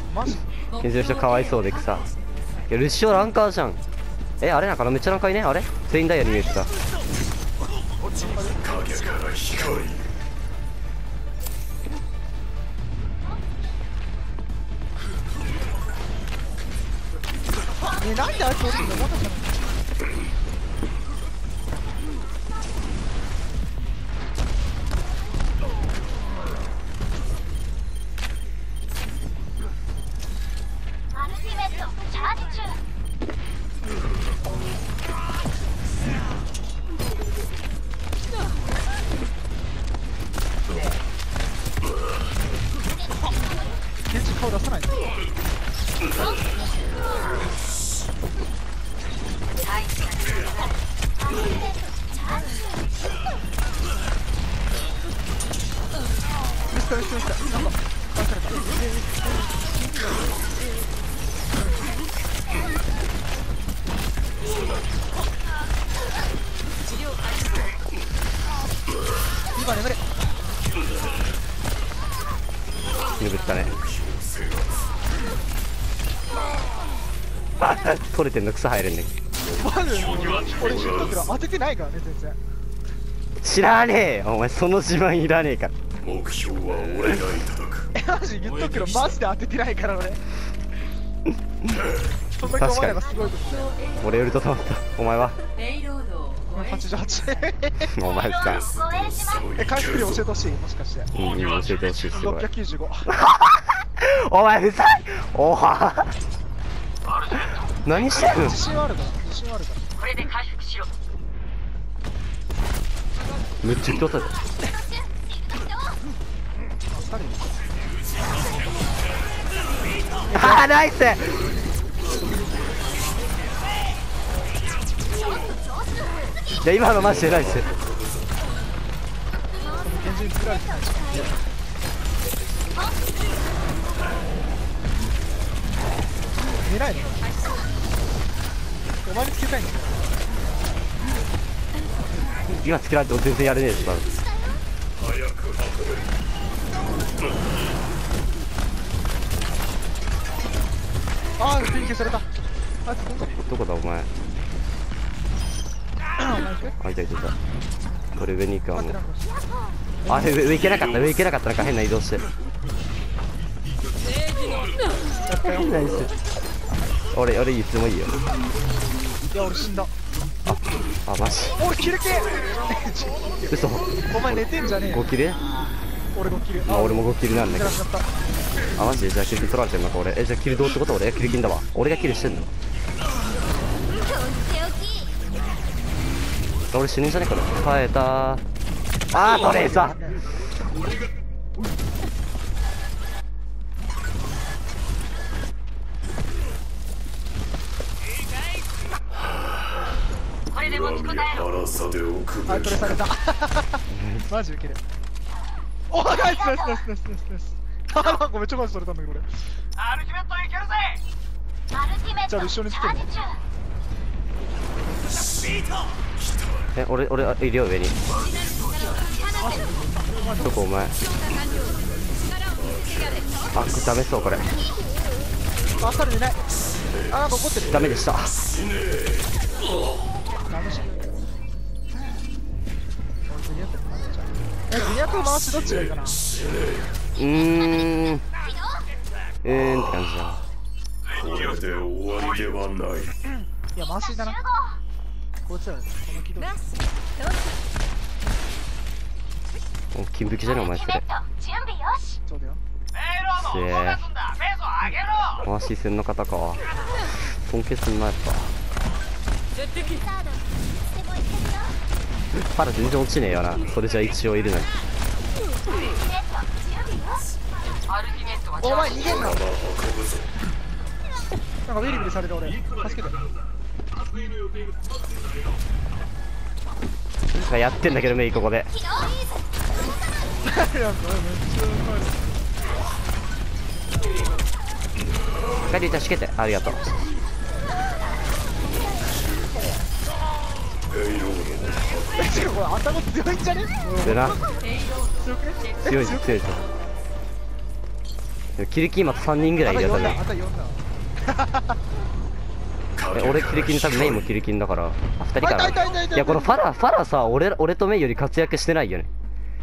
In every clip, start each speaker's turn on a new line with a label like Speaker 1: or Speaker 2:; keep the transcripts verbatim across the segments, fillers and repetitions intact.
Speaker 1: マジ
Speaker 2: ケンジの人かわいそうで草。いやルシオランカーじゃん。えあれなんかな、めっちゃランカーいね。あれ全員ダイヤに見えてた。
Speaker 1: え、なんであいつ降りるの？またじゃない。ケンジ顔出さないの？ミスターミスターミスターなんか返された。今眠れ。
Speaker 2: 眠ったね。取れてんの草入れんねん。
Speaker 1: マジで俺シュート当ててないからね全然。
Speaker 2: 知らねえよお前、その自慢いらねえから。
Speaker 3: 目標は俺がいただく。
Speaker 1: え、マジ言っとくけどマジで当ててないから俺。そんだけお前らがすごいことだよ。
Speaker 2: 俺よりとたまった。お前は
Speaker 1: はちじゅうはち。
Speaker 2: お前さ
Speaker 1: え、回復量教えてほしいもしかして。
Speaker 2: うん、教えてほしい。すごい
Speaker 1: ろっぴゃくきゅうじゅうご。
Speaker 2: お前うざい。おは何してんの。
Speaker 1: 自信はあるから自信はあるから。
Speaker 4: これで回復しろ。
Speaker 2: めっちゃ人取った。ああナイス。いや今のマジでナイス。
Speaker 1: 現実作られてないし。狙いのお前につけたいんだよ。
Speaker 2: 今つけられても全然やれねえし多分。
Speaker 1: ああ、ピン消された。あいつ
Speaker 2: どこだお前。あいたいたいた。これ上に行くわもう。あれ上上行けなかった。上行けなかった。なんか変な移動して。ナイス。俺俺いつもいいよ。
Speaker 1: いや俺死んだ。
Speaker 2: ああマジ。
Speaker 1: 俺キル系。
Speaker 2: 嘘。
Speaker 1: お前寝てんじゃねえよ。
Speaker 2: ごキル？
Speaker 1: 俺ごキル。
Speaker 2: あ俺もごキルなんだけど。
Speaker 1: なくなった。
Speaker 2: あマジでじゃあキル取られてんのか俺。えじゃあキルどうってこと？俺キル金だわ。俺がキルしてんの。俺死ぬんじゃねえこれ。耐えたー。あートレーサー。
Speaker 4: これで持ちこたえろ。
Speaker 3: 荒さで置く
Speaker 1: あ
Speaker 3: べき
Speaker 1: いトレされた。マジウケる。おーナイスナイスナイスナイスナイスナイス。あなんかめっちゃマジされたんだけど俺。
Speaker 4: アルティメットいけるぜ。
Speaker 1: じゃあ一緒につけるの。
Speaker 2: え俺俺あいるよ上に。どこお前。あダメそうこれ。
Speaker 1: あサルいない。あなんか怒ってる。
Speaker 2: ダメでした。
Speaker 1: ダメじゃん。えグニャク回しどっちがいいかな。
Speaker 2: うーんうーんって感じだ。
Speaker 3: これで終わりではない。
Speaker 1: いや回しだな。こいつらこの軌道。
Speaker 2: もう金引きじゃねお前それ。
Speaker 1: そうだよ。
Speaker 2: せえ回し戦の方か。尊敬すんなやっぱ。パラ全然落ちねえよな。それじゃ一応いるのに。
Speaker 1: お前逃げんな。なんかウィリウィリされる俺。助けて。
Speaker 2: やってんだけどメイここで。
Speaker 1: いやめっちゃうまい。
Speaker 2: 帰り助けてありがとう。
Speaker 1: え違うこれ頭強いんじゃね？
Speaker 2: でな
Speaker 1: 強くね？
Speaker 2: 強い強いぞ。 キルキンまたさんにんぐらいいるよ多分。
Speaker 1: あとよんだ。
Speaker 2: え俺キルキン多分メインもキルキンだからあふたりか
Speaker 1: あいたいたいたいた
Speaker 2: ないやこのファラファラさ俺俺とメイより活躍してないよね。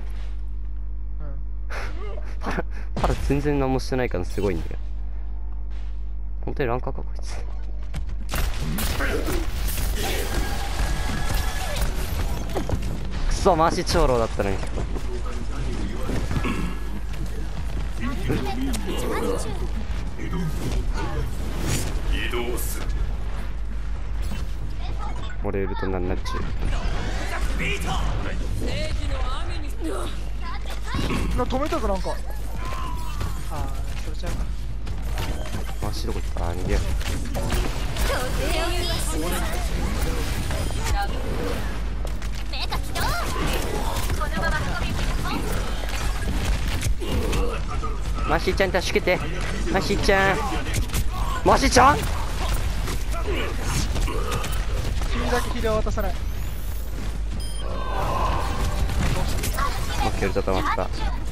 Speaker 2: ファラファラ全然何もしてないからすごいんだよ。本当にランカーかこいつ。くそ回し長老だったのに。
Speaker 3: 移動する。
Speaker 2: 俺いるとなんなっちゅう。
Speaker 1: な止めたかなんか。ああそれちゃうか。
Speaker 2: 回しどこ行ったあ逃げよう。マシちゃん助けてマシちゃんマシちゃん
Speaker 1: 君だけヒールは渡さない。
Speaker 2: オッケーちょっと待った。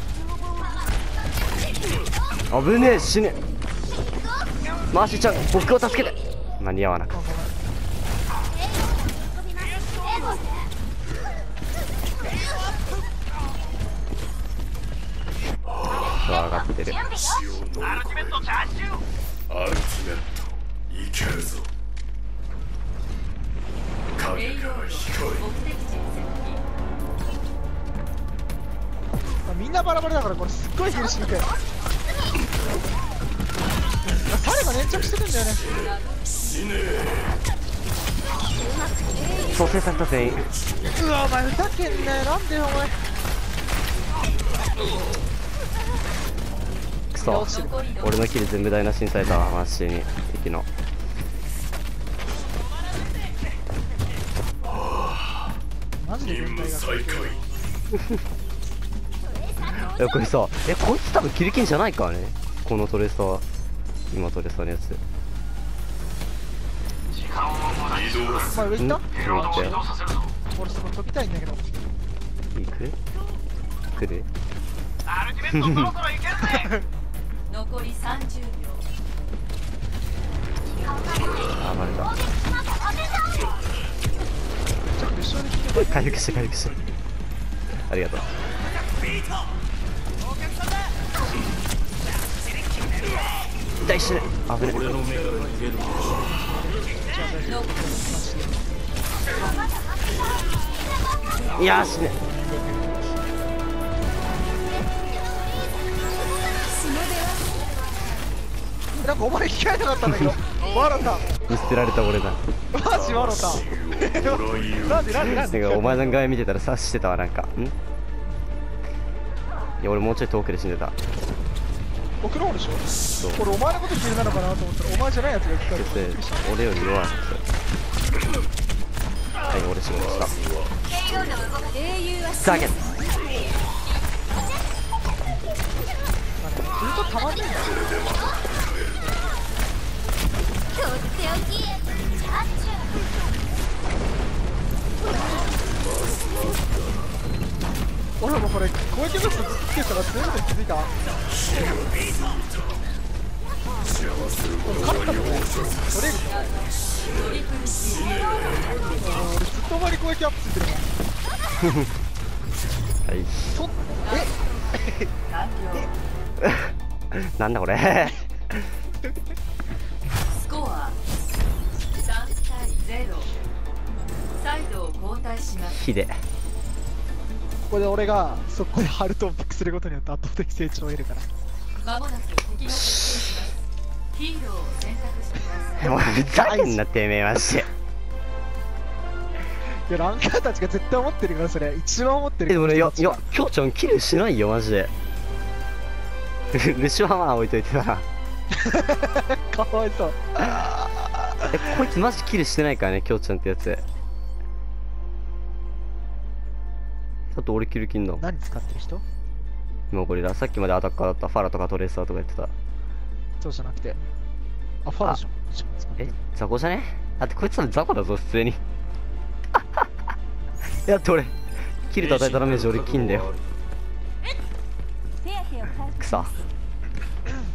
Speaker 2: 危ねえ死ねマシちゃん僕を助けて間に合わなかった。上がってる。
Speaker 4: アルティメットチャージ中。
Speaker 3: アルティメットいけるぞ。影から光。
Speaker 1: みんなバラバラだからこれすっごいヒールしにくい。彼が粘着してるんだよね。
Speaker 2: 蘇生された全員。
Speaker 1: うわお前ふざけんなよなんでよお前。
Speaker 2: くそ俺のキル全部台無しにされたわマシに敵の。
Speaker 1: マジで
Speaker 3: 任務再開。
Speaker 2: いやこれさえこいつ多分キルキンじゃないからねこのトレーサー今トレーサーのやつ。
Speaker 3: 移動す
Speaker 1: お前上行った？
Speaker 2: ん見て
Speaker 1: 俺そこ飛びたいんだけど。
Speaker 2: 行く来る
Speaker 4: アルティメットそろそろいけるぜ。
Speaker 5: 残りさんじゅうびょう。
Speaker 2: あバレた。
Speaker 1: ちょっと後ろに来て。
Speaker 2: 回復して回復してありがとう。痛い死ね危ねいやー死ね
Speaker 1: なんかお前聞かれなかったんだけど。ワロタ
Speaker 2: 見捨てられた俺だ。
Speaker 1: マジワロタ。なんでなんでなんで。
Speaker 2: なんかお前の画面見てたら察してたわなんかんいや俺もうちょい遠くで死んでた。
Speaker 1: 僕の方でしょ。
Speaker 2: そう
Speaker 1: 俺お前のことヒールなのかなと思ったらお前じゃないやつが言ってた
Speaker 2: そして
Speaker 1: からびっくりした。
Speaker 2: 俺より弱いはい俺仕事した
Speaker 5: 英雄は
Speaker 2: ふざけん
Speaker 1: ずっとたまんねえんだよ。
Speaker 5: とっておき。
Speaker 1: 俺もこれ攻撃ブーストつけたら強いことに気づいた。勝ったのね。取れるか。俺ずっとお前に攻撃アップついてるもん。
Speaker 2: はい
Speaker 1: そ
Speaker 2: なんだこれ
Speaker 5: スコアさんたいゼロ。サイドを交代します。
Speaker 2: 火で
Speaker 1: ここで俺がそこでハルトをピックすることによって圧倒的成長を得るから。
Speaker 5: まもなく敵が決定します。ヒーローを選択してください。
Speaker 2: お前ふざけんなてめえまして
Speaker 1: いやランカーたちが絶対思ってるからそれ一番思ってる。
Speaker 2: えでもねいやいやきょうちゃんキルしないよマジでルシファーマン置いといてたら
Speaker 1: かわいそう。
Speaker 2: えこいつマジキルしてないからねきょうちゃんってやつ。あと俺キルキンだ
Speaker 1: 何使ってる人？
Speaker 2: 今ゴリラさっきまでアタッカーだったファラとかトレーサーとかやってた。
Speaker 1: そうじゃなくてあファージョン
Speaker 2: え雑魚じゃねだってこいつら雑魚だぞ普通にいやって俺キルと与えたダメージ俺金だよくそ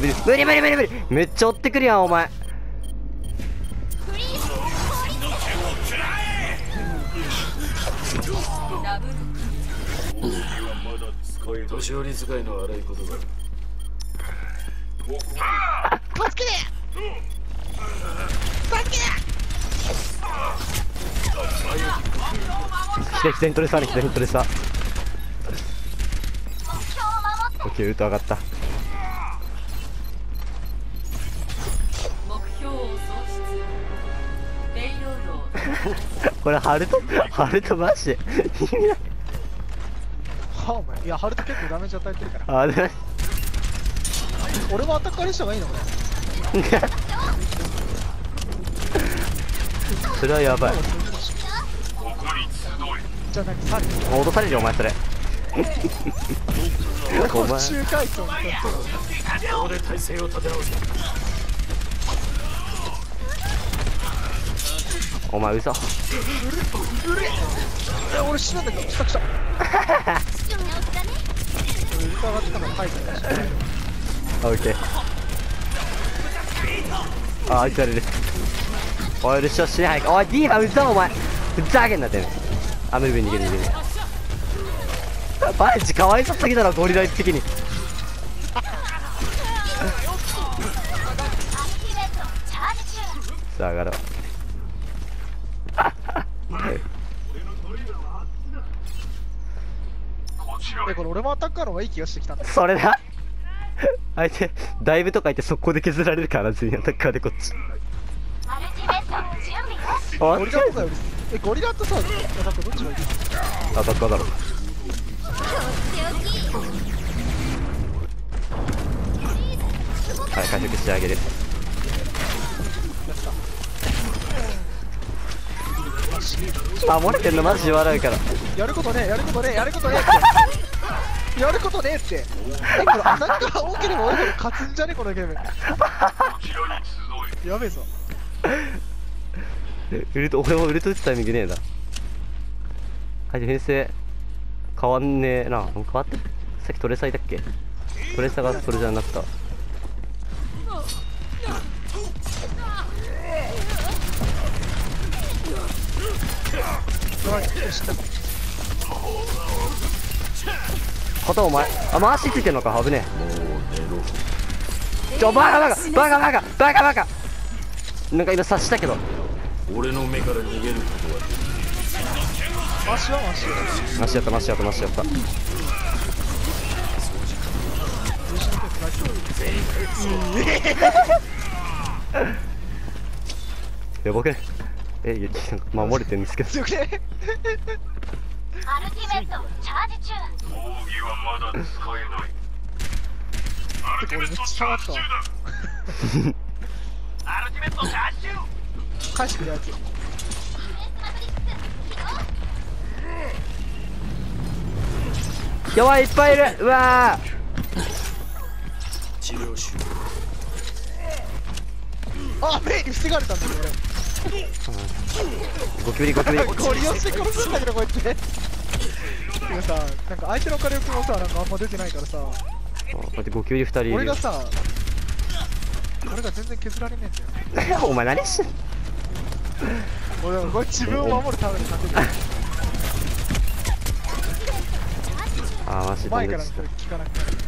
Speaker 2: 無理無理無理無理無理めっちゃ追ってくるやんお前。
Speaker 5: ダブル
Speaker 3: 年寄り使いの荒い言葉。
Speaker 1: 助けて助けて
Speaker 2: 左左に取れさ左に取れさ。オッケーウルト上がった。
Speaker 5: 目標を喪失。ペイロードを
Speaker 2: これハルトハルトマジで意味ない。
Speaker 1: はあお前いやハルト結構ダメージ与えてるから
Speaker 2: あれ
Speaker 1: 俺もアタッカーにした方がいいのこれ
Speaker 2: それはやばい。
Speaker 1: じゃあ何サリ
Speaker 2: 脅されるよお前それお前
Speaker 1: 中回答
Speaker 3: ここで体勢を立て直す。
Speaker 2: お前嘘。
Speaker 1: いや俺死なんだけど来た来たウルト上がってたから入ったし
Speaker 2: オッケー。ああいつられる。おいルシオ死ね早く。おいディーバー嘘お前ふざけんなってね。アメルベン逃げる逃げる。パンチかわいそうすぎだろゴリラ的に。さあ上がろう。
Speaker 1: えこれ俺もアタッカーの方がいい気がしてきたんだ
Speaker 2: それだ相手ダイブとか言って速攻で削られるから全員アタッカーでこっち。あ
Speaker 1: ゴリラとかよりえゴリラとさアタッカーどっちがいい
Speaker 2: アタッカーだろ。はい回復してあげる。守れてんのマジで笑うから。
Speaker 1: やることねえやることねえやることねえってやることねえってえこれアタッカー多ければ多いほど勝つんじゃねこのゲームやべえぞ
Speaker 2: ウルト俺もウルト打つタイミングねえな。はい編成変わんねえな。変わってさっきトレサイだっけ。トレサがそれじゃなくた。
Speaker 1: やばいよし
Speaker 2: 肩お前あ回しついてんのか危ね
Speaker 3: もう寝ろ。
Speaker 2: えちょバカバカバカバカバカバカなんか今察したけど
Speaker 3: 俺の目から逃げることはできない。
Speaker 1: マシはマシ
Speaker 2: マシやったマシやったマシやったやばくねえいやなんか守れてるんですけど
Speaker 1: 強くね。
Speaker 4: アルティメットチャージ中。
Speaker 3: 奥義はまだ使えない。
Speaker 1: てか俺めっちゃ下がったわ。
Speaker 4: アルティメットチャージ中。
Speaker 1: 返してくるやつ。
Speaker 2: やばいいっぱいいるうわ
Speaker 3: 治療終了。
Speaker 1: あ、メイに防がれたんだよ
Speaker 2: ーゴキブリゴキブリ
Speaker 1: 俺。ゴリ押して殺すんだけどこうやって。てかさ、なんか相手の火力もさ、なんかあんま出てないからさ、
Speaker 2: こうやってゴキブリふたりいるよ
Speaker 1: 俺がさ、俺が全然削られねえんだよ。
Speaker 2: お前何してんの
Speaker 1: 俺はこれ自分を守るために勝てる。
Speaker 2: あーマジで
Speaker 1: 前からの人聞かなくなる。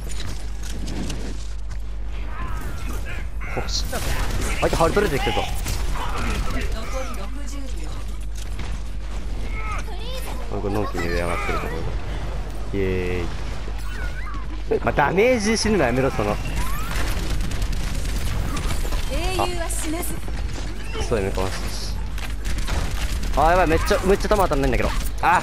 Speaker 2: ほ
Speaker 1: 死んだんだよ。
Speaker 2: 相手ハルト出てきてるぞ
Speaker 5: 残りろくじゅうびょう。
Speaker 2: これのんきに上上がってるところだイエーイまあ、ダメージ死ぬのやめろその
Speaker 5: 英雄は死なず。
Speaker 2: そうやねかましあーやばいめっちゃめっちゃ弾当たんないんだけどあ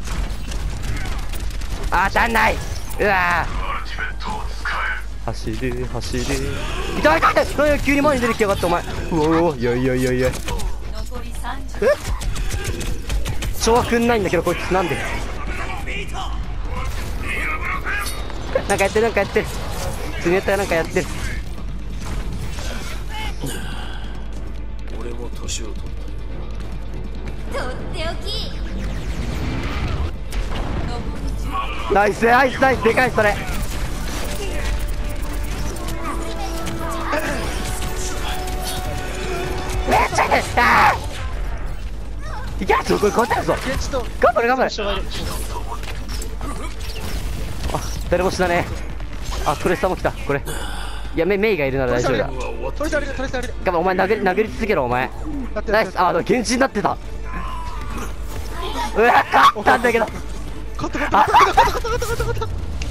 Speaker 2: あ当たんないうわー走る走る痛い痛い痛い急に前に出てきやがってお前うおおいやいやいやいや
Speaker 5: 残りさんじゅう。
Speaker 2: 超はくんないんだけどこいつなんでなんかやってるなんかやってる次やったらなんかやってる
Speaker 3: 俺も年を取ったよ。
Speaker 4: とっておき。
Speaker 2: ナイスナイスナイスでかいそれめっちゃ痛いあーいけそこ勝てるぞ
Speaker 1: 現地と
Speaker 2: 頑張れ頑張れ
Speaker 1: 障害で
Speaker 2: あ誰も死なねあトレスターも来たこれいやメメイがいるなら大丈夫だ
Speaker 1: 取り去りで取り去りで
Speaker 2: 頑張れお前殴り殴り続けろお前
Speaker 1: だって
Speaker 2: ナイスあ現地になってたうわ勝ったんだけど
Speaker 1: 勝った勝った勝った勝った勝った勝った勝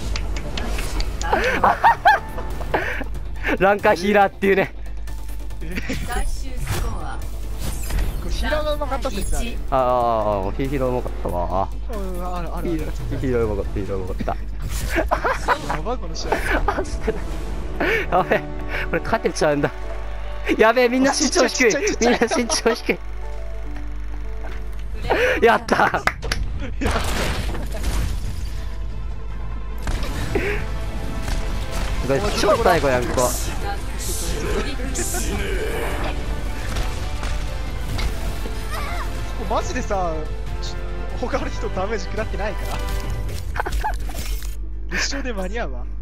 Speaker 1: った
Speaker 2: ランカーヒーラーっていうね
Speaker 5: 最終スコア
Speaker 1: これヒーラーがうまかった説ある。
Speaker 2: ああヒーローうまかったわ
Speaker 1: うんあるある
Speaker 2: ヒーローヒーローうまかったヒーローうまかった
Speaker 1: やばいこの試合。
Speaker 2: あ捨てたやべえこれ勝てちゃうんだやべえみんな身長低い
Speaker 1: ちっちゃいちっちゃい
Speaker 2: みんな身長低いやったこれ超最後やんこ
Speaker 1: マジでさ、他の人ダメージ食らってないから一生で間に合うわ。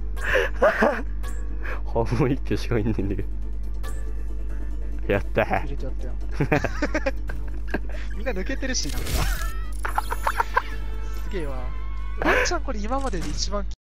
Speaker 2: 半分一挙しかいんねんだけどやった
Speaker 1: 入れちゃったよみんな抜けてるしなんかすげえわ。ワンチャンこれ今までで一番